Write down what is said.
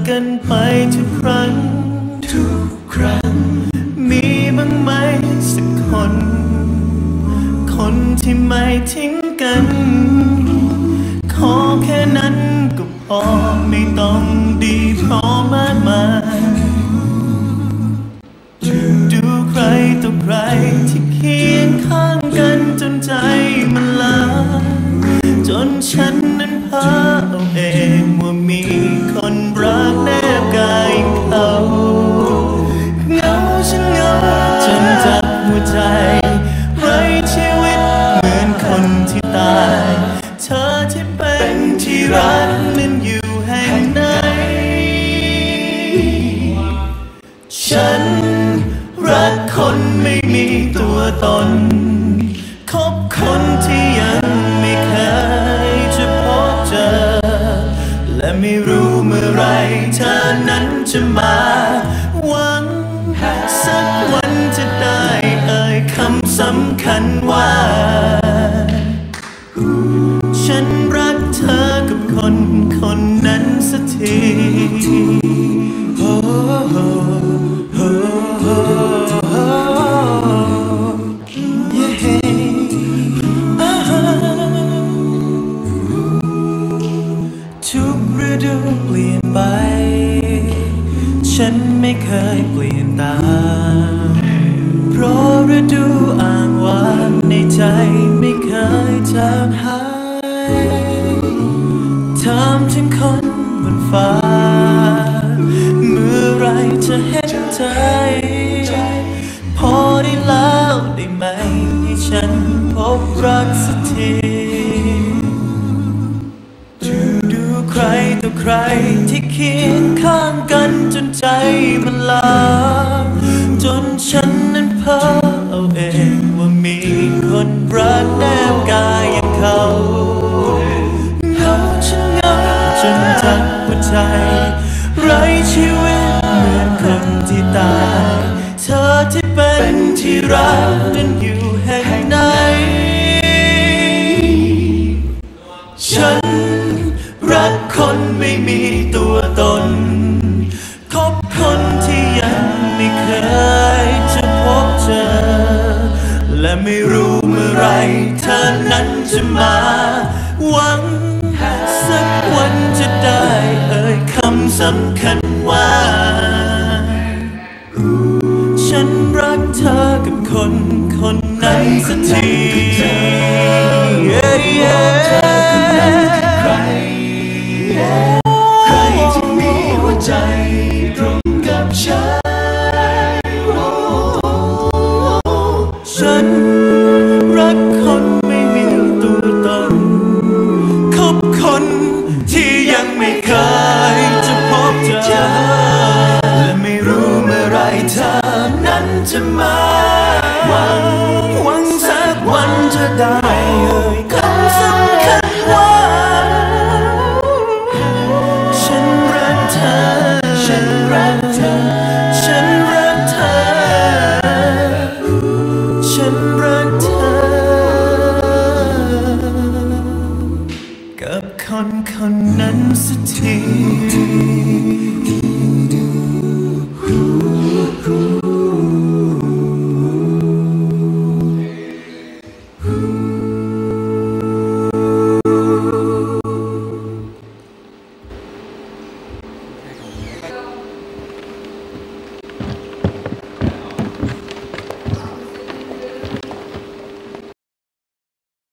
กันไปทุกครั้งมีบ้างไหมสักคนที่ไม่ทิ้งกันขอแค่นั้นก็พอไม่ต้องดีพร้อมมากมายดูใครต่อใครที่เคียงข้างกันจนใจมันลาจนฉันนั้นเพ้อเอาเองว่ามีคนรักแนบกายเขาเหงาฉันเหงาจนจับหัวใจไร้ชีวิตเหมือนคนที่ตายเธอที่เป็นที่รักนั้นอยู่แห่งไหนฉันรักคนไม่มีตัวตนคบคนที่ยังไม่เคยจะพบเจอและไม่รู้เมื่อไรเธอนั้นจะมาหวังสักวันจะได้เอ่ยคำสำคัญว่าฉันรักเธอกับคนนั้นสักทีทุกฤดูเปลี่ยนไปฉันไม่เคยเปลี่ยนตามเพราะฤดูอ้างว้างในใจไม่เคยจางหายถามถึงคนบนฟ้าเมื่อไรจะเห็นใจพอได้แล้วได้ไหมให้ฉันพบรักสักทีดูใครต่อใครที่เคียงข้างกันจนใจมันลาจนฉันนั้นเพ้อเอาเองว่ามีคนรักแนบกายอย่างเขาเหงาฉันเหงาจนจับหัวใจไร้ชีวิตเหมือนคนที่ตายเธอที่เป็นที่รักนั้นอยู่แห่งไหนฉันรักคนไม่มีตัวตนคบคนที่ยังไม่เคยจะพบเจอและไม่รู้เมื่อไรเธอนั้นจะมาหวังสักวันจะได้เอ่ยคำสำคัญว่าฉันรักเธอกับคนนั้นสักทีใครที่มีหัวใจตรงกับฉันรักคนไม่มีตัวตนคบคนที่ยังไม่เคยจะพบเจอและไม่รู้เมื่อไรเธอนั้นจะมาหวังสักวันจะได้เอ่ยคำสำคัญว่าฉันรักเธอฉันรักเธอฉันรักเธอฉันรักเธอกับคนนั้นสักที